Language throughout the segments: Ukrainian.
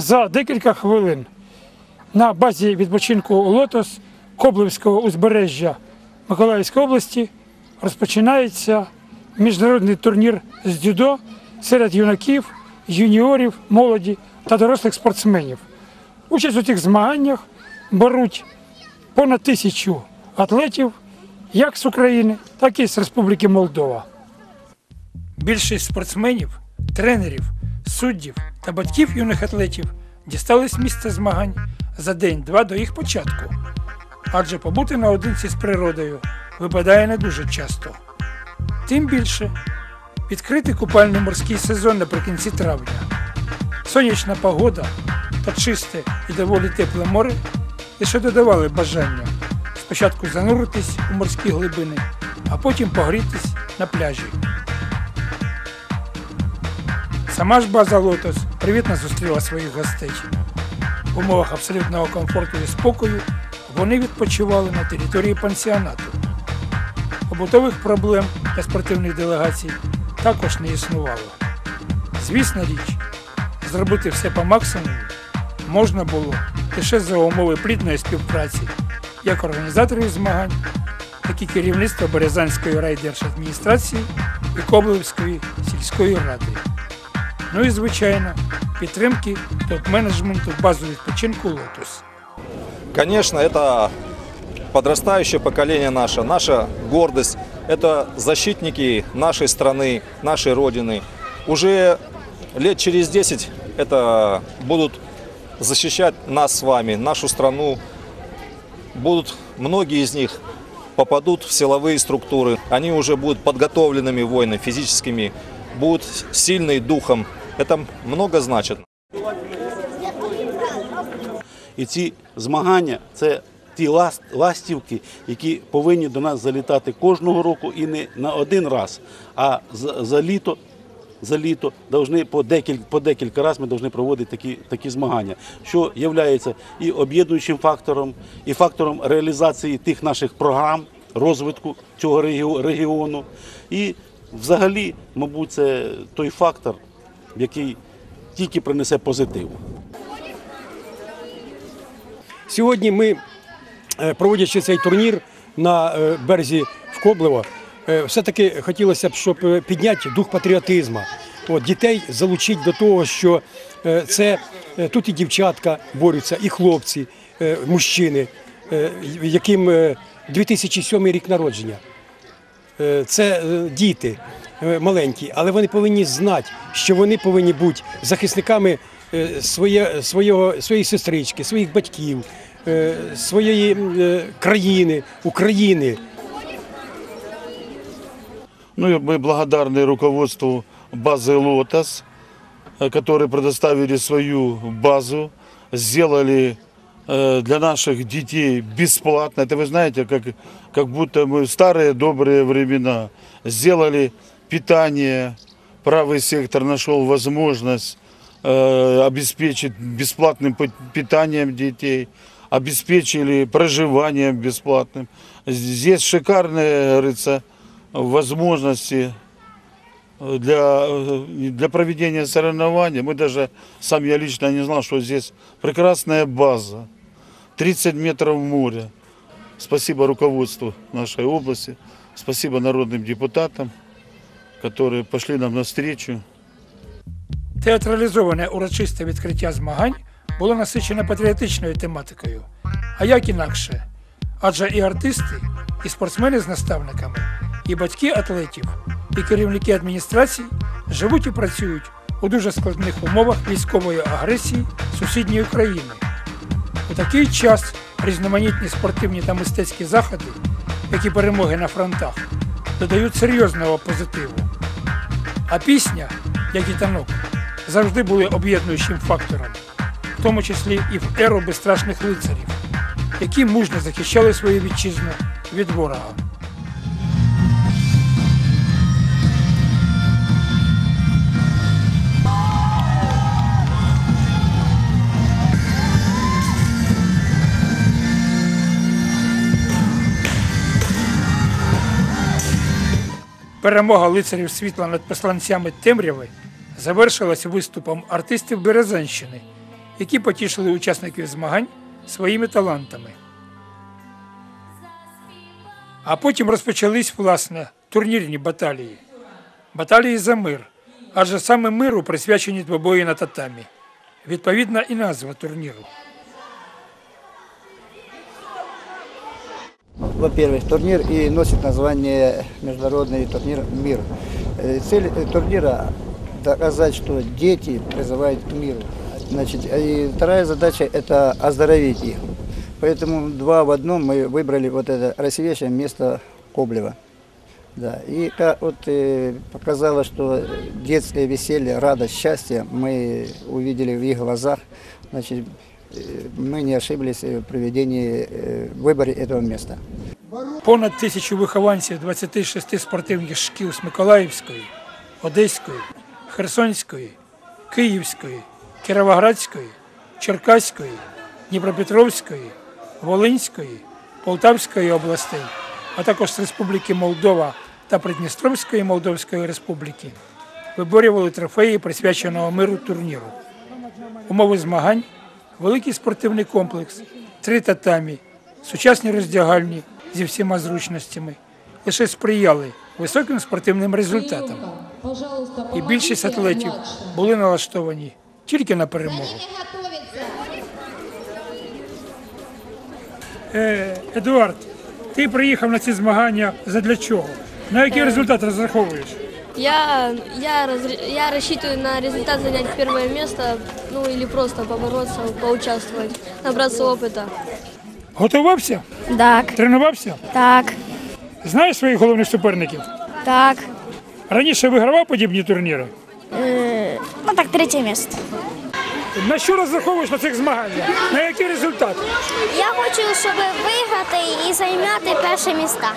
За декілька хвилин на базі відпочинку «Лотос» Коблевського узбережжя Миколаївської області розпочинається міжнародний турнір з дзюдо серед юнаків, юніорів, молоді та дорослих спортсменів. Участь у цих змаганнях беруть понад 1000 атлетів як з України, так і з Республіки Молдова. Більшість спортсменів, тренерів, суддів та батьків юних атлетів дістались місця змагань за день-два до їх початку, адже побути наодинці з природою випадає не дуже часто. Тим більше відкритий купальний морський сезон наприкінці травня. Сонячна погода та чисте і доволі тепле море лише додавали бажання спочатку зануритись у морські глибини, а потім погрітись на пляжі. Сама ж база «Лотос» привітно зустріла своїх гостей. В умовах абсолютного комфорту і спокою вони відпочивали на території пансіонату. Побутових проблем для спортивних делегацій також не існувало. Звісна річ, зробити все по максимуму можна було лише за умови плідної співпраці як організаторів змагань, так і керівництва Березанської райдержадміністрації і Коблевської сільської ради. Ну і, звичайно, підтримки топ-менеджменту бази відпочинку «Лотос». Конечно, это подрастающее поколение наше, наша гордость. Это защитники нашей страны, нашей Родины. Уже лет через 10 это будут защищать нас с вами, нашу страну. Многие из них попадут в силовые структуры. Они уже будут подготовленными воинами, физическими, будут сильны духом. Это много значит. І ці змагання – це ті ластівки, які повинні до нас залітати кожного року і не на один раз, а за літо по декілька разів ми повинні проводити такі змагання, що є і об'єднуючим фактором, і фактором реалізації тих наших програм, розвитку цього регіону. І взагалі, мабуть, це той фактор, який тільки принесе позитив. Сьогодні ми, проводячи цей турнір на березі в Коблево, все-таки хотілося б, щоб підняти дух патріотизму. Дітей залучити до того, що тут і дівчатка борються, і хлопці, мужчини, яким 2007 рік народження. Це діти маленькі, але вони повинні знати, що вони повинні бути захисниками своєї сестрички, своїх батьків, своєї країни, України. Мы благодарны руководству базы «Лотос», которые предоставили свою базу, сделали для наших детей бесплатно. Это вы знаете, как будто мы в старые добрые времена. Сделали питание, правый сектор нашел возможность обеспечить бесплатным питанием детей, обеспечили проживанием бесплатным. Здесь шикарные, говорится, возможности для проведения соревнований. Сам я лично не знал, что здесь прекрасная база, 30 метров моря. Спасибо руководству нашей области, спасибо народным депутатам, которые пошли нам навстречу. Театралізоване урочисте відкриття змагань було насичене патріотичною тематикою. А як інакше? Адже і артисти, і спортсмени з наставниками, і батьки атлетів, і керівники адміністрацій живуть і працюють у дуже складних умовах військової агресії сусідньої країни. У такий час різноманітні спортивні та мистецькі заходи, як і перемоги на фронтах, додають серйозного позитиву. А пісня, як і танок, завжди були об'єднуючим фактором, в тому числі і в еру безстрашних лицарів, які мужньо захищали свою вітчизну від ворога. Перемога лицарів світла над посланцями темряви завершилась виступом артистів Березанщини, які потішили учасників змагань своїми талантами. А потім розпочались, власне, турнірні баталії. Баталії за мир, адже саме миру присвячені двобої на татамі. Відповідна і назва турніру. Во-первых, турнир и носит название международный турнир «Мир». Цель турнира – доказать, что дети призывают к миру. Значит, и вторая задача – это оздоровить их. Поэтому 2 в 1 мы выбрали вот это красивейшее место Коблева. Да. И вот показало, что детское веселье, радость, счастье мы увидели в их глазах. Значит, мы не ошиблись в проведении, в выборе этого места. Понад 1000 вихованців 26 спортивних шкіл з Миколаївської, Одеської, Херсонської, Київської, Кіровоградської, Черкаської, Дніпропетровської, Волинської, Полтавської областей, а також з Республіки Молдова та Придністровської Молдовської Республіки виборювали трофеї присвяченого миру турніру. Умови змагань – великий спортивний комплекс, 3 татамі, сучасні роздягальні зі всіма зручностями лише сприяли високим спортивним результатам. І більшість атлетів були налаштовані тільки на перемогу. Едуард, ти приїхав на ці змагання задля чого? На який результат розраховуєш? Я рассчитываю на результат занять первое место, ну или просто побороться, поучаствовать, набраться опыта. Готувався? Так, Тренувався? так, Знаєш своїх головних суперників? так. Раніше вигравав подібні турніри? Ну так, 3 місце. На що розраховуєш на цих змаганнях? На який результат? Я хочу, щоб виграти і зайняти перше місце.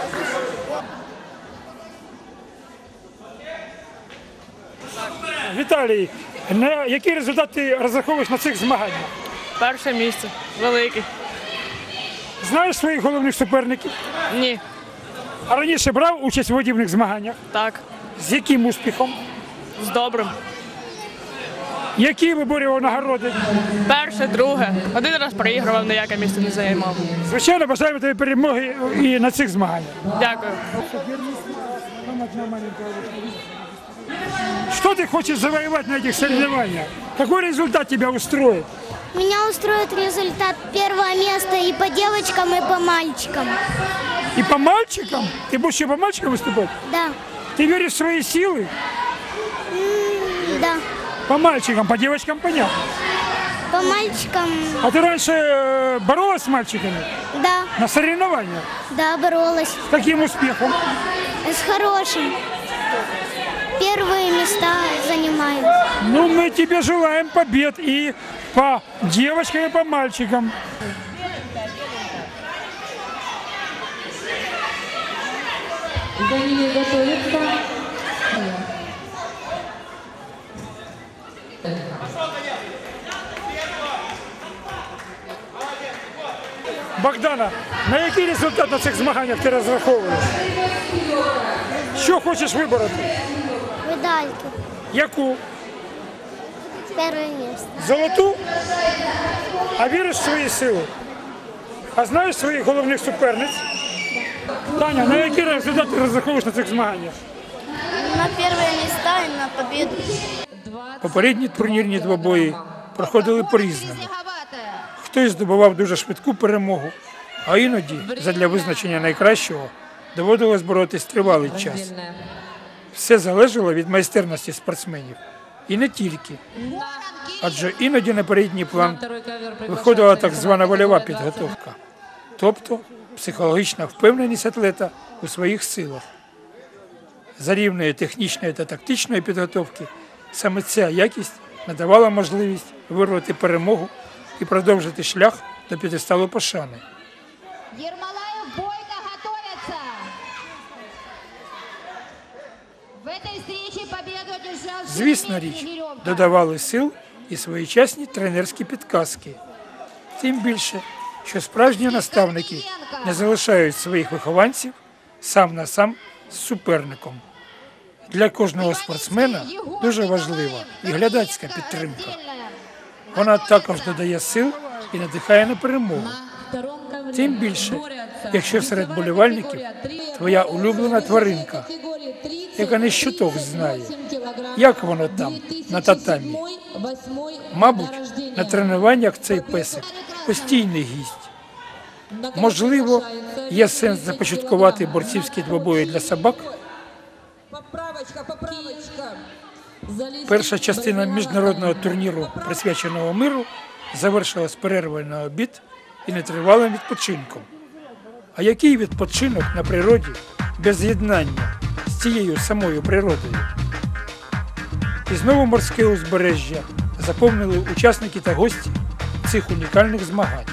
Віталій, на який результат ти розраховуєш на цих змаганнях? Перше місце. Великий. Знаєш своїх головних суперників? Ні. А раніше брав участь у подібних змаганнях? Так. З яким успіхом? З добрим. Які виборював нагороди? Перше, друге. Один раз проігрував, ніяке місце не займав. Звичайно, бажаємо тобі перемоги і на цих змаганнях. Дякую. Что ты хочешь завоевать на этих соревнованиях? Какой результат тебя устроит? Меня устроит результат первое место и по девочкам, и по мальчикам. И по мальчикам? Ты будешь еще по мальчикам выступать? Да, Ты веришь в свои силы? да. По мальчикам, по девочкам понятно. По мальчикам, А ты раньше боролась с мальчиками да, на соревнованиях? да, боролась. С каким успехом? С хорошим. Первые места занимаю. Ну, мы тебе желаем побед и по девочкам, и по мальчикам. Даниле готовится. Богдана, на який результат на цих змаганнях ти розраховуєш? Що хочеш вибороти? Медальки. Яку? Первое место. Золоту? А віриш в свої сили? А знаєш своїх головних суперниць? Таня, на який результат ти розраховуєш на цих змаганнях? На первое место и на победу. Попередні турнірні двобої проходили по-різному. Хтось здобував дуже швидку перемогу, а іноді, задля визначення найкращого, доводилось боротись тривалий час. Все залежало від майстерності спортсменів. І не тільки. Адже іноді на передній план виходила так звана вольова підготовка. Тобто психологічна впевненість атлета у своїх силах. За рівною технічної та тактичної підготовки саме ця якість надавала можливість вирвати перемогу і продовжити шлях до п'єдесталу пошани. Ермолаев Бойко готовится. В этой встрече победу одержал Звісна річ, додавали сил і своєчасні тренерські підказки. Тим більше, що справжні наставники не залишають своїх вихованців сам на сам з суперником. Для кожного спортсмена дуже важлива і глядацька підтримка. Вона також додає сил і надихає на перемогу. Тим більше, якщо серед болівальників твоя улюблена тваринка, яка не щуток знає, як воно там, на татамі. Мабуть, на тренуваннях цей песик постійний гість. Можливо, є сенс започаткувати борцівські двобої для собак. Перша частина міжнародного турніру, присвяченого миру, завершилась перервою на обід і нетривалим відпочинком. А який відпочинок на природі без з'єднання з цією самою природою? І знову морське узбережжя заповнили учасники та гості цих унікальних змагань.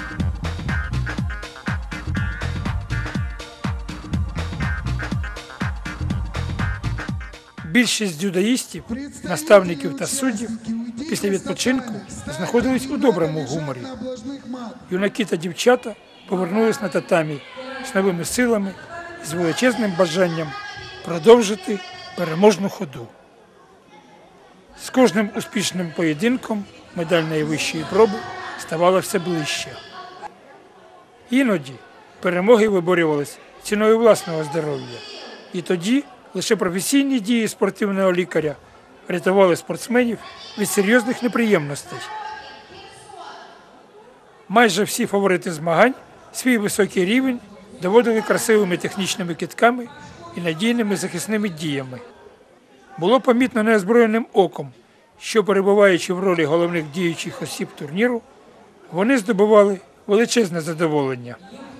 Більшість дзюдоїстів, наставників та суддів після відпочинку знаходились у доброму гуморі. Юнаки та дівчата повернулись на татамі з новими силами і з величезним бажанням продовжити переможну ходу. З кожним успішним поєдинком медаль найвищої проби ставала все ближче. Іноді перемоги виборювались ціною власного здоров'я. І тоді лише професійні дії спортивного лікаря рятували спортсменів від серйозних неприємностей. Майже всі фаворити змагань свій високий рівень доводили красивими технічними кидками і надійними захисними діями. Було помітно неозброєним оком, що, перебуваючи в ролі головних діючих осіб турніру, вони здобували величезне задоволення.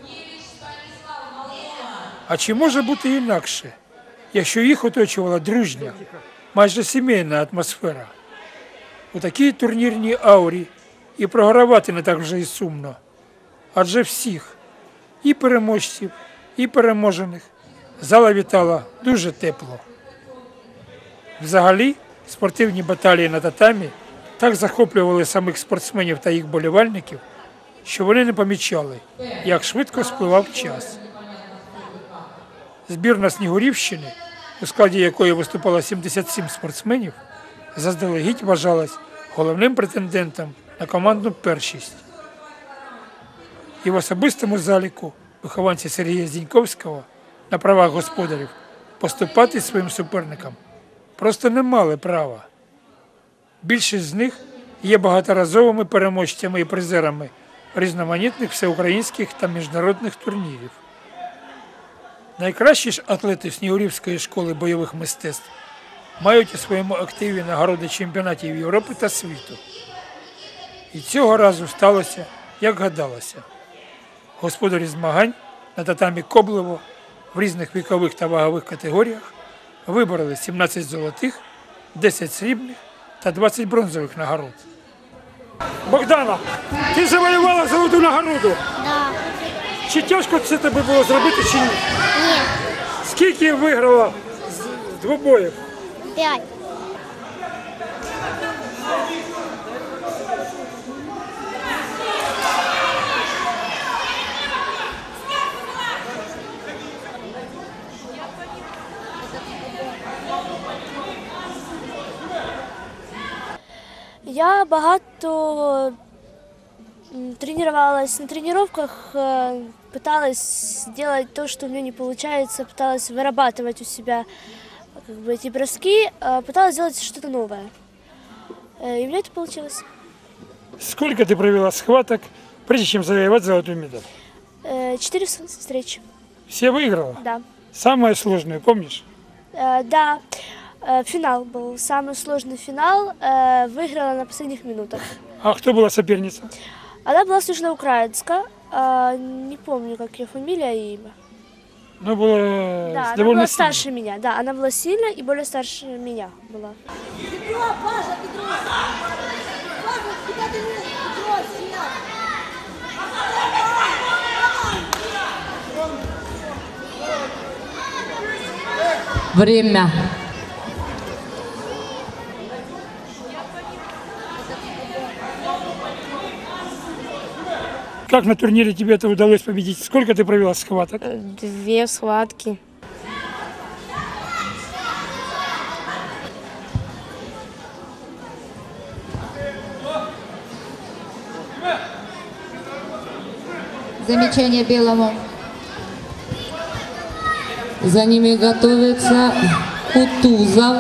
А чи може бути інакше, якщо їх оточувала дружня, майже сімейна атмосфера? У такій турнірній аурі і програвати не так вже і сумно. Адже всіх, і переможців, і переможених, зала вітала дуже тепло. Взагалі, спортивні баталії на татамі так захоплювали самих спортсменів та їх болівальників, що вони не помічали, як швидко спливав час. Збірна Снігурівщини, у складі якої виступало 77 спортсменів, заздалегідь вважалась головним претендентом на командну першість. І в особистому заліку вихованці Сергія Зіньковського на правах господарів поступати своїм суперникам просто не мали права. Більшість з них є багаторазовими переможцями і призерами різноманітних всеукраїнських та міжнародних турнірів. Найкращі ж атлети Снігурівської школи бойових мистецтв мають у своєму активі нагороди чемпіонатів Європи та світу. І цього разу сталося, як гадалося. Господарі змагань на татамі Коблево в різних вікових та вагових категоріях вибороли 17 золотих, 10 срібних та 20 бронзових нагород. Богдана, ти завоювала золоту нагороду? Да. Чи тяжко це тобі було зробити, чи ні? Ні. Скільки виграла з двобоїв? 5. Я багато тренировалась на тренировках, пыталась делать то, что у меня не получается, пыталась вырабатывать у себя как бы, эти броски, пыталась сделать что-то новое. И у меня это получилось. Сколько ты провела схваток, прежде чем завоевать золотую медаль? 4 встречи. Все выиграла? Да. Самое сложное, помнишь? Да. Финал был, самый сложный финал, выиграла на последних минутах. А кто была соперница? Она была с южноукраинска, не помню, как ее фамилия и имя. Ну, была Да, она довольно была сильной. старше меня, да, она была сильная и более старше меня была. Время. Как на турнире тебе это удалось победить? Сколько ты провела схваток? 2 схватки. Замечание белому. За ними готовится Кутузов.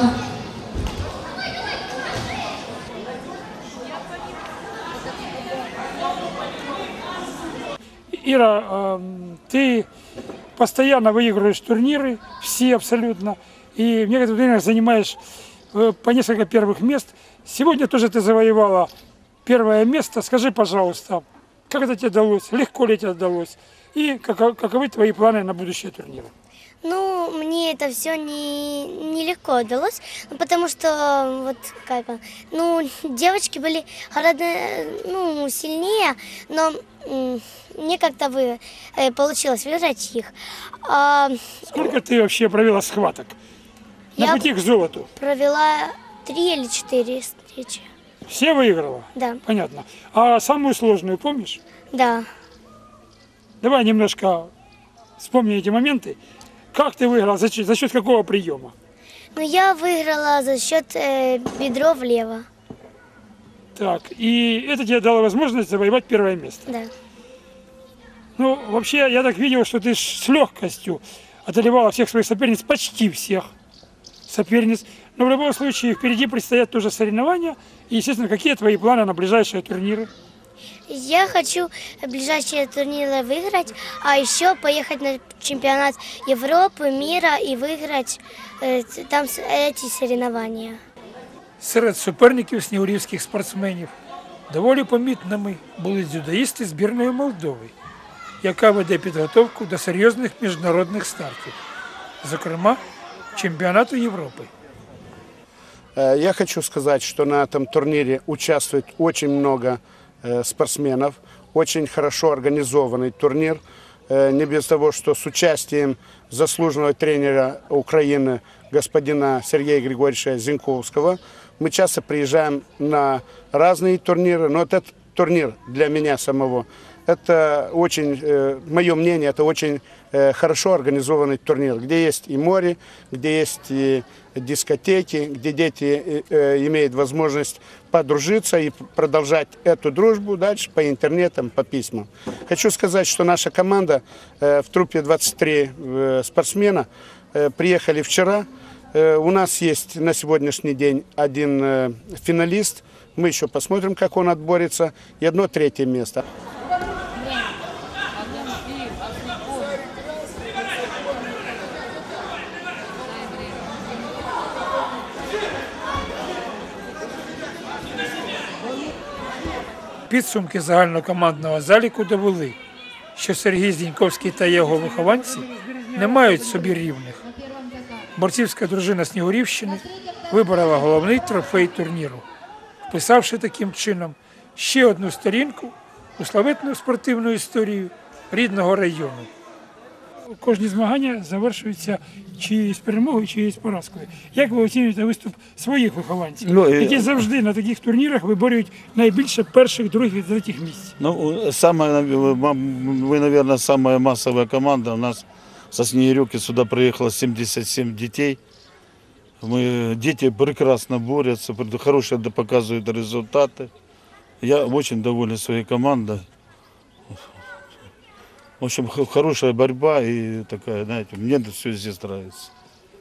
Ира, ты постоянно выигрываешь турниры, все абсолютно, и в некоторых турнирах занимаешь по несколько первых мест. Сегодня тоже ты завоевала первое место. Скажи, пожалуйста, как это тебе удалось, легко ли тебе удалось, и каковы твои планы на будущие турниры? Ну, мне это все нелегко удалось, потому что вот девочки были гораздо сильнее, но мне как-то получилось выиграть их. Сколько ты вообще провела схваток на пути к золоту? Провела 3 или 4 встречи. Все выиграла? Да. Понятно. А самую сложную помнишь? Да. Давай немножко вспомни эти моменты. Как ты выиграла? За счет какого приема? Ну, я выиграла за счет бедро влево. Так, и это тебе дало возможность завоевать первое место? Да. Ну, вообще, я так видел, что ты с легкостью одолевала всех своих соперниц, почти всех соперниц. Но в любом случае впереди предстоят тоже соревнования. И, естественно, какие твои планы на ближайшие турниры? Я хочу ближайшие турниры выиграть, а еще поехать на чемпионат Европы, мира и выиграть там эти соревнования. Серед суперників снігурівських спортсменів доволі помітними були дзюдоїсти збірної Молдови, яка веде підготовку до серйозних міжнародних стартів, зокрема чемпіонату Європи. Я хочу сказать, что на этом турнире участвует очень много спортсменов, очень хорошо организованный турнир, не без того, что с участием заслуженного тренера Украины господина Сергея Григорьевича Зинковского. Мы часто приезжаем на разные турниры, но этот турнир для меня самого, это очень, мое мнение, это очень хорошо организованный турнир, где есть и море, где есть и дискотеки, где дети имеют возможность подружиться и продолжать эту дружбу дальше по интернетам, по письмам. Хочу сказать, что наша команда в труппе 23 спортсмена приехали вчера. У нас есть на сегодняшний день один финалист. Мы еще посмотрим, как он отборется. И 1/3 место. Підсумки загальнокомандного заліку довели, що Сергій Зіньковський та його вихованці не мають собі рівних. Борцівська дружина Снігурівщини виборола головний трофей турніру, вписавши таким чином ще одну сторінку у славетну спортивну історію рідного району. Кожні змагання завершуються чиюсь перемогою, чиюсь поразкою. Як ви оцінюєте виступ своїх вихованців, які завжди на таких турнірах виборюють найбільше перших, других і третіх місць? Ну, вы, наверное, самая массовая команда. У нас со Снегирёвки сюда приехало 77 детей. Дети прекрасно борются, хорошие показывают результаты. Я очень доволен своей командой. В общем, хорошая борьба и такая, знаете, мне все здесь нравится.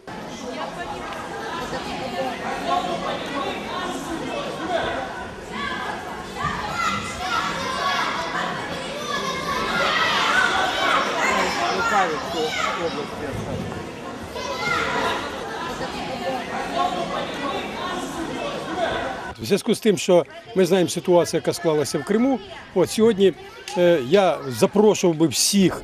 В зв'язку з тим, що ми знаємо ситуацію, яка склалася в Криму, от сьогодні я запрошував би всіх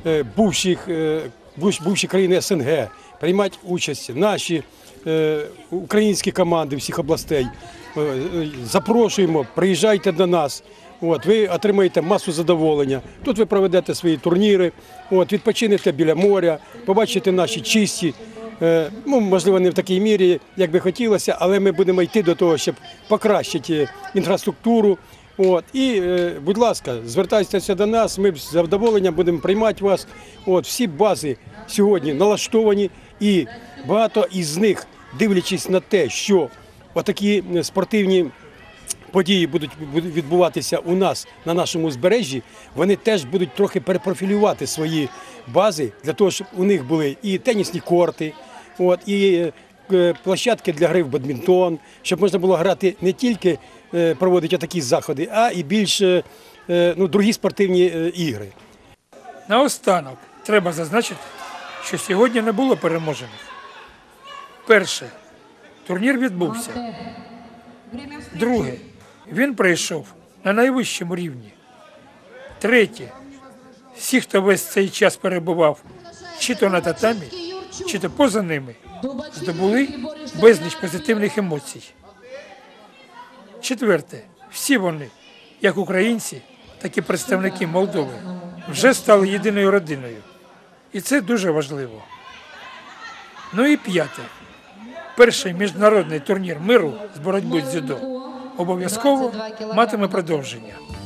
бувші країни СНГ приймати участь, наші українські команди всіх областей. Запрошуємо, приїжджайте до нас. От, ви отримаєте масу задоволення. Тут ви проведете свої турніри, от, відпочинете біля моря, побачите наші чисті. Ну, можливо, не в такій мірі, як би хотілося, але ми будемо йти до того, щоб покращити інфраструктуру. От, і, будь ласка, звертайтеся до нас, ми з задоволенням будемо приймати вас. От, всі бази сьогодні налаштовані, і багато із них, дивлячись на те, що отакі спортивні події будуть відбуватися у нас на нашому узбережжі, вони теж будуть трохи перепрофілювати свої бази для того, щоб у них були і тенісні корти, і площадки для гри в бадмінтон, щоб можна було грати не тільки проводити такі заходи, а і більш другі спортивні ігри. Наостанок треба зазначити, що сьогодні не було переможених. Перше, турнір відбувся. Друге, він пройшов на найвищому рівні. Третє, всі, хто весь цей час перебував чи то на татамі, чи то поза ними, здобули безліч позитивних емоцій. Четверте, всі вони, як українці, так і представники Молдови, вже стали єдиною родиною. І це дуже важливо. Ну і п'яте. Перший міжнародний турнір миру з боротьби з дзюдо обов'язково матиме продовження.